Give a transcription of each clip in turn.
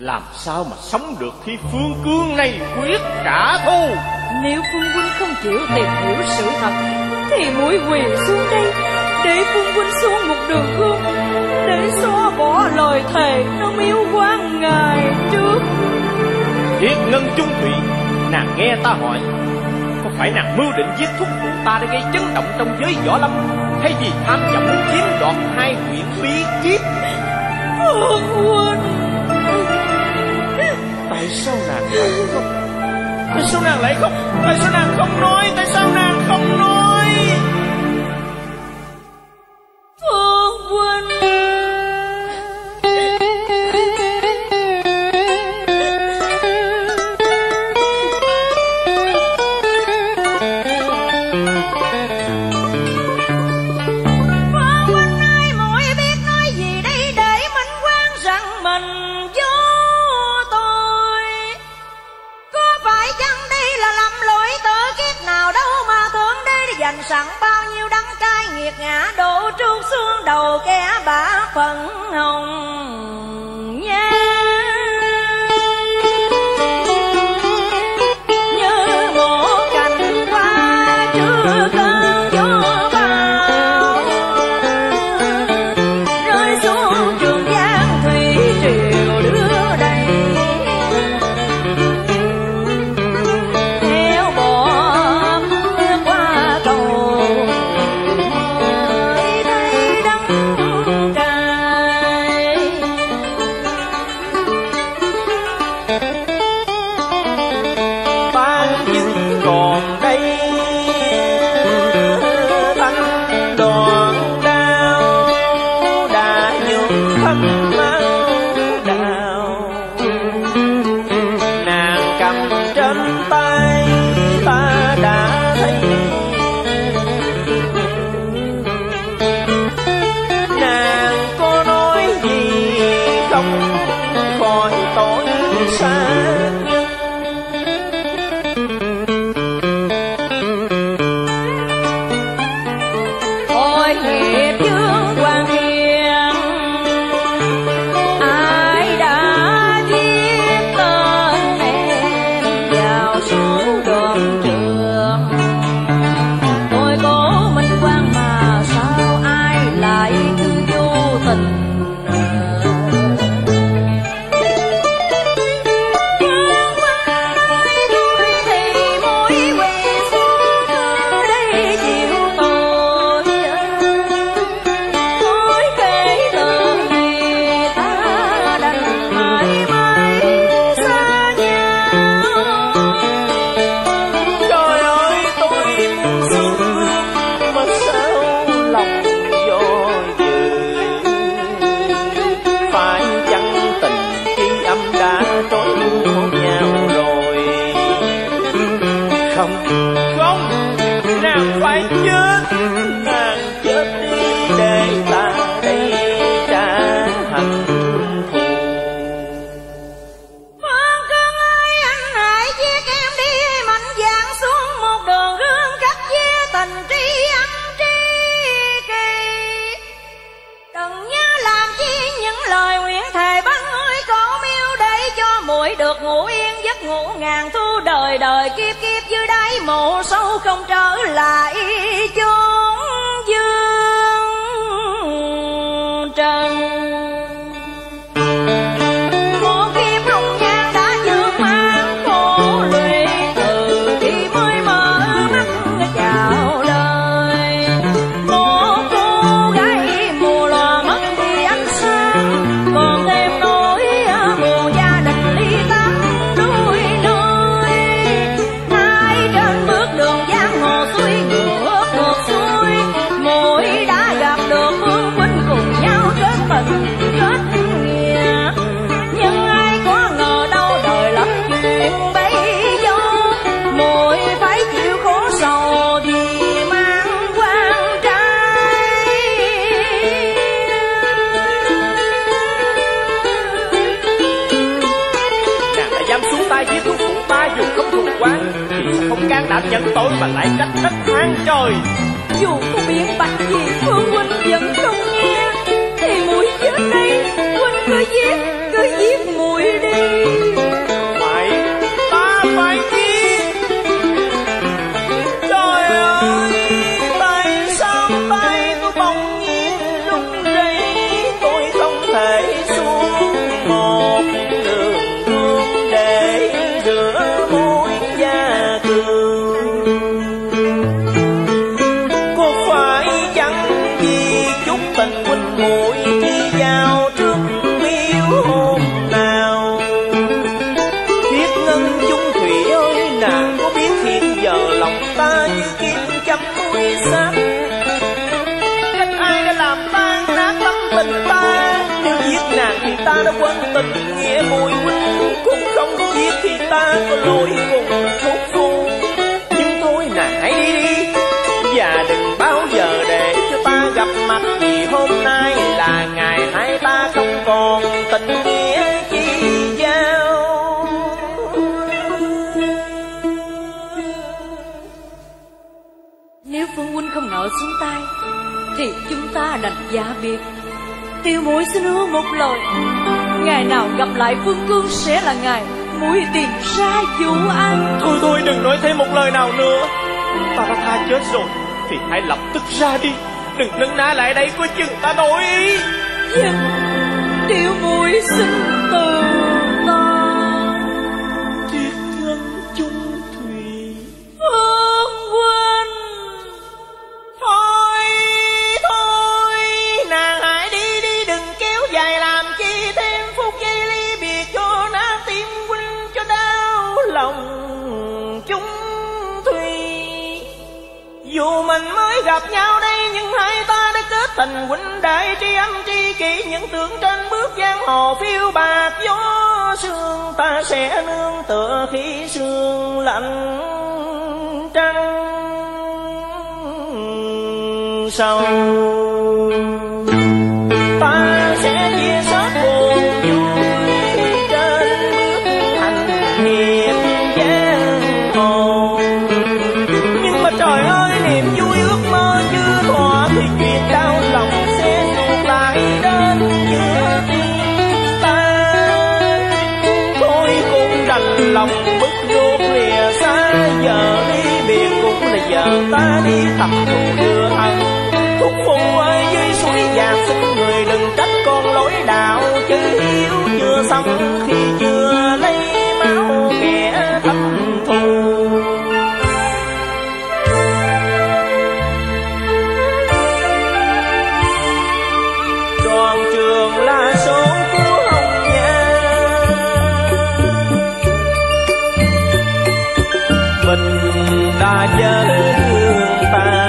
làm sao mà sống được khi Phương Cương này quyết trả thù. Nếu Phương huynh không chịu tìm hiểu sự thật thì muội quỳ xuống đây để Phương huynh xuống một đường gương, để xóa bỏ lời thề nó miếu quan ngày trước. Thiết Ngân chung thủy, nàng nghe ta hỏi, có phải nàng mưu định giết thúc phụ ta để gây chấn động trong giới võ lâm, hay vì tham vọng muốn chiếm đoạt hai huyện bí kíp? Phương huynh, tại sao nàng lại không? Tại sao nàng lại không? Tại sao nàng không nói? Tại sao nàng không nói? Phương huynh, sẵn bao nhiêu đắng cay nghiệt ngã đổ trút xuống đầu kẻ bả phận hồng nha. Như một cành hoa trước cơn gió bão rơi xuống trường giang thủy triều đưa đầy. Theo bỏ qua cầu được ngủ yên giấc ngủ ngàn thu đời đời kiếp kiếp dưới đáy mộ sâu không trở lại chốn dương trần. Một kiếp rung nhang đã vượt mang khổ lụy từ khi mới mở mắt chào đời. Một cô gái mù lòa mất đi ánh sáng, còn thêm nỗi buồn gia đình ly tán đuôi nôi. Hai trên bước đường giang hồ xuôi ngược ngược xuôi, mỗi đã gặp được vương huynh cùng nhau kết tình kết nghĩa. Nhưng ai có ngờ đâu đời lắm chuyện bấy dâu, mỗi phải chịu khổ sầu vì mang quan trai. Nàng đã dám xuống tay giết thúc phụ ta dù không thù oán, thì sao không can đảm nhận tội mà lại trách đất than trời. Dù có biện bạch gì Phương huynh vẫn không nghe, thì muội chết đây, huynh cứ giết muội đi. ta đã quên tình nghĩa mùi huynh, cũng không biết khi ta có lỗi cùng khúc phu. Nhưng thôi nàng hãy đi đi, và đừng bao giờ để cho ta gặp mặt, vì hôm nay là ngày hai ta không còn tình nghĩa chi giao. Nếu Phương huynh không nỡ xuống tay thì chúng ta đành giả biệt. Tiểu muội xin hứa một lời, ngày nào gặp lại Phương Cương sẽ là ngày muội tìm ra vụ ăn. Thôi thôi, đừng nói thêm một lời nào nữa. Ta đã tha chết rồi thì hãy lập tức ra đi, đừng nấn ná lại đây, có chừng ta đổi ý. Dân tiểu muội xin từ ta. Triết ngân chung thủy. Phương huynh, Thôi thôi, nàng hãy đi đi, đừng kéo dài làm chi thêm phút giây ly biệt cho na tim huynh cho đau lòng chung thủy. Dù mình mới gặp nhau đây nhưng hai ta đã kết thành huynh đệ, tri âm tri kỷ những tưởng trên bước giang hồ phiêu bạc gió sương. Ta sẽ nương tựa khi sương lạnh trăng sâu, ta sẽ chia sớt buồn vui trên bước hành hiệp giang hồ. Nhưng mà trời ơi, niềm vui ước mơ chưa thỏa thì chuyện đau lòng sẽ tuột lại đến giữa tim ta. Thôi cũng đành lòng bức ruột lìa xa, giờ đi biệt cũng là giờ ta đi tập thù đưa thân. Thúc phụ ơi, dưới suối vàng xin người đừng trách con lối đạo, chứ hiếu chưa xong khi chưa lấy máu kẻ thâm thù. Đoàn trường là số của Hồng Nhan, mình đã nhớ thương ta.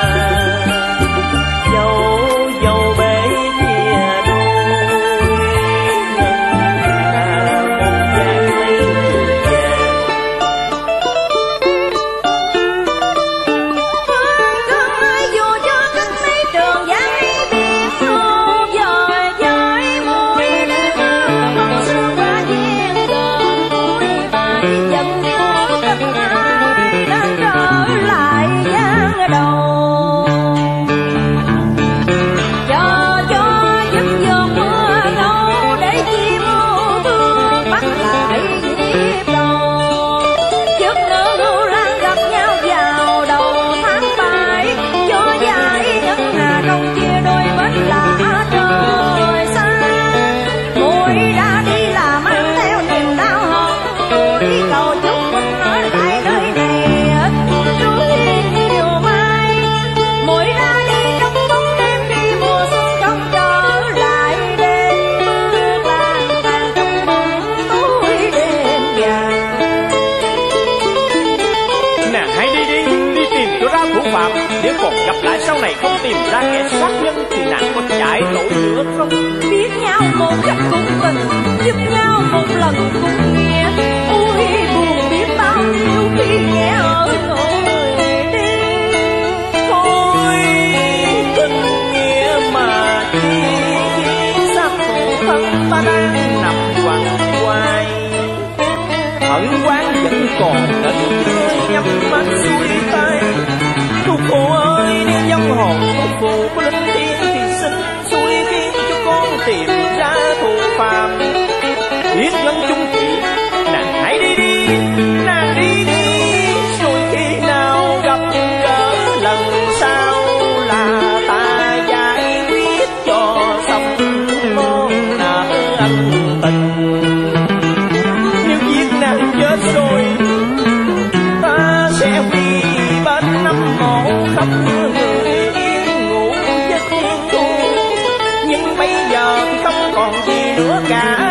Nếu còn gặp lại sau này không tìm ra kẻ sát nhân thì nàng có chạy nổi nữa không? biết nhau một cách cùng tình, giúp nhau một lần cùng nghĩa. Ôi buồn biết bao nhiêu khi nghe ở người đi. Thôi tình nghĩa mà chi khi xác phụ thân ta đang nằm quằn quay. Hận quán vẫn còn đến chưa nhắm mắt xuôi tay. Thúc phụ ơi, nếu dòng hồn thúc phụ có linh thiêng thì xin xuôi khiến cho con tìm ra thủ phạm. Biết ngân chung thủy, nàng hãy đi đi, nàng đi đi. Rồi khi nào gặp gỡ lần sau là ta giải quyết cho xong món nợ ân tình. Nếu giết nàng chết rồi ta sẽ vì bên năm mộ khắp người yên ngủ với thiên thu. Nhưng bây giờ không còn gì nữa cả.